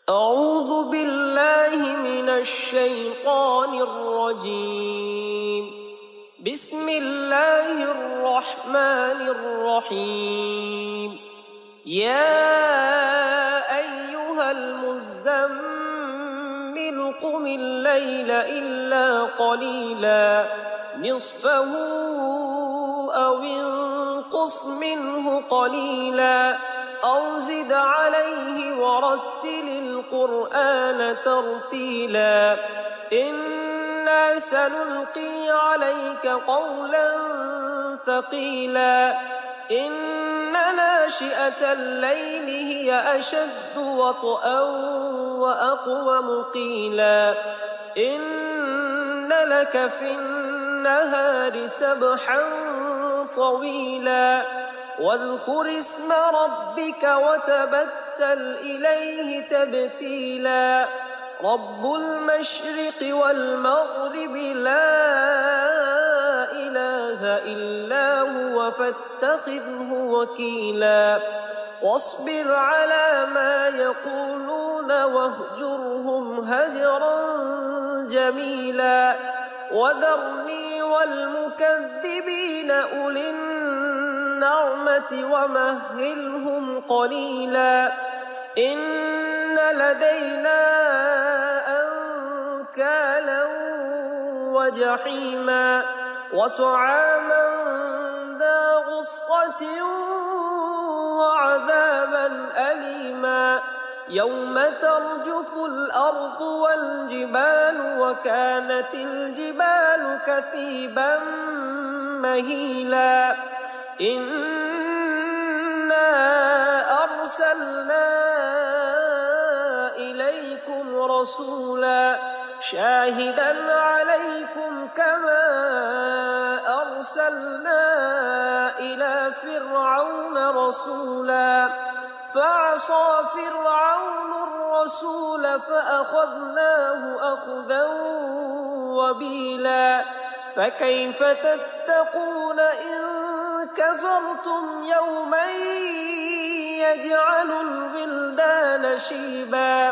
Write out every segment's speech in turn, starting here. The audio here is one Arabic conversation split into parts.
أعوذ بالله من الشيطان الرجيم. بسم الله الرحمن الرحيم. يا أيها المزمل قم الليل إلا قليلا نصفه أو انقص منه قليلا أو زد عليه ورتل القرآن ترتيلا إنا سنلقي عليك قولا ثقيلا إن ناشئة الليل هي أشد وطئا وأقوم قيلا إن لك في النهار سبحا طويلا واذكر اسم ربك وتبتل إليه تبتيلا رب المشرق والمغرب لا إله إلا هو فاتخذه وكيلا واصبر على ما يقولون واهجرهم هجرا جميلا وذرني والمكذبين أولي النعمة ومهلهم قليلا إن لدينا أنكالا وجحيما وطعاما ذا غصة وعذابا أليما يوم ترجف الأرض والجبال وكانت الجبال كثيبا مهيلا إنا أرسلنا إليكم رسولا شاهدا عليكم كما أرسلنا إلى فرعون رسولا فعصى فرعون الرسول فأخذناه أخذا وبيلا فكيف تتقون إن كفرتم يوما يجعل الولدان شيبا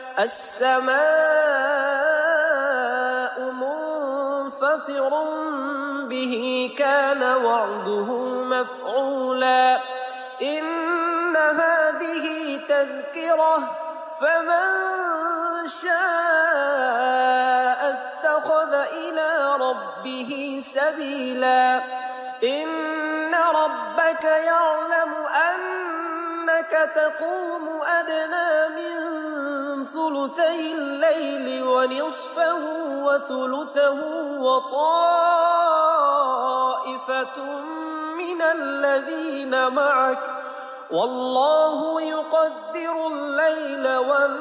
السماء منفطر به كان وعده مفعولا إن هذه تذكرة فمن شاء اتخذ إلى ربه سبيلا إن ربك يعلم أنك تقوم أدنى من ثلثي الليل ونصفه وثلثه وطائفة من الذين معك والله يقدر الليل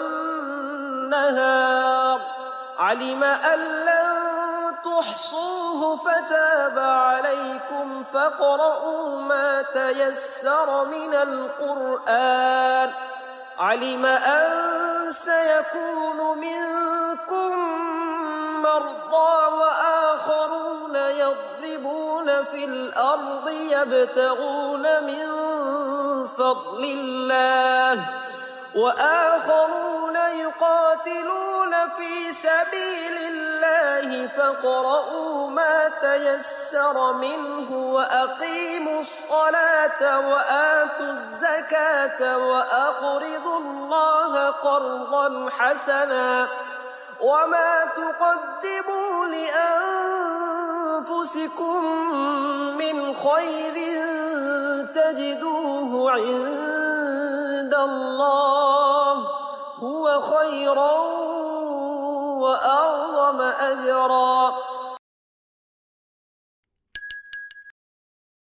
والنهار علم أن لن تحصوه فتاب عليكم فاقرؤوا ما تيسر من القرآن علم أن سيكون منكم مرضى وآخرون يضربون في الأرض يبتغون من فضل الله وآخرون يقاتلون في سبيل الله فاقرؤوا ما تيسر منه وأقيموا الصلاة وآتوا الزكاة وأقرضوا الله قرضا حسنا وما تقدموا لأنفسكم من خير تجدوه عند الله هو خيرا وأعظم أجرا